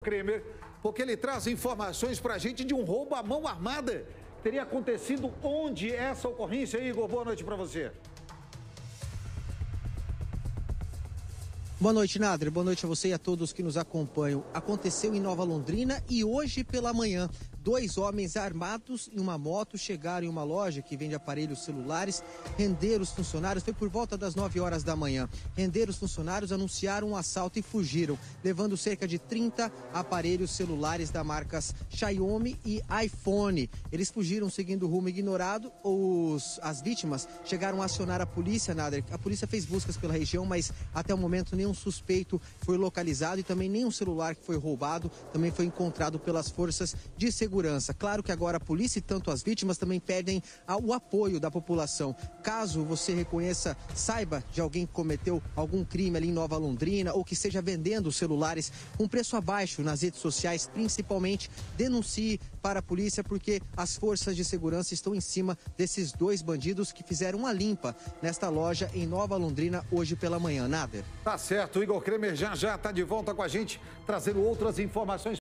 Kremer, porque ele traz informações para a gente de um roubo à mão armada. Teria acontecido onde essa ocorrência, Igor? Boa noite para você. Boa noite, Nader. Boa noite a você e a todos que nos acompanham. Aconteceu em Nova Londrina e hoje pela manhã, 2 homens armados em uma moto chegaram em uma loja que vende aparelhos celulares, renderam os funcionários, foi por volta das 9 horas da manhã. Renderam os funcionários, anunciaram um assalto e fugiram, levando cerca de 30 aparelhos celulares da marcas Xiaomi e iPhone. Eles fugiram seguindo o rumo ignorado. As vítimas chegaram a acionar a polícia, Nader. A polícia fez buscas pela região, mas até o momento nenhum suspeito foi localizado e também nenhum celular que foi roubado também foi encontrado pelas forças de segurança. Claro que agora a polícia e tanto as vítimas também pedem o apoio da população. Caso você reconheça, saiba de alguém que cometeu algum crime ali em Nova Londrina ou que esteja vendendo celulares com preço abaixo nas redes sociais, principalmente, denuncie para a polícia, porque as forças de segurança estão em cima desses 2 bandidos que fizeram uma limpa nesta loja em Nova Londrina hoje pela manhã. Nader. Tá certo, o Igor Kremer já está de volta com a gente, trazendo outras informações.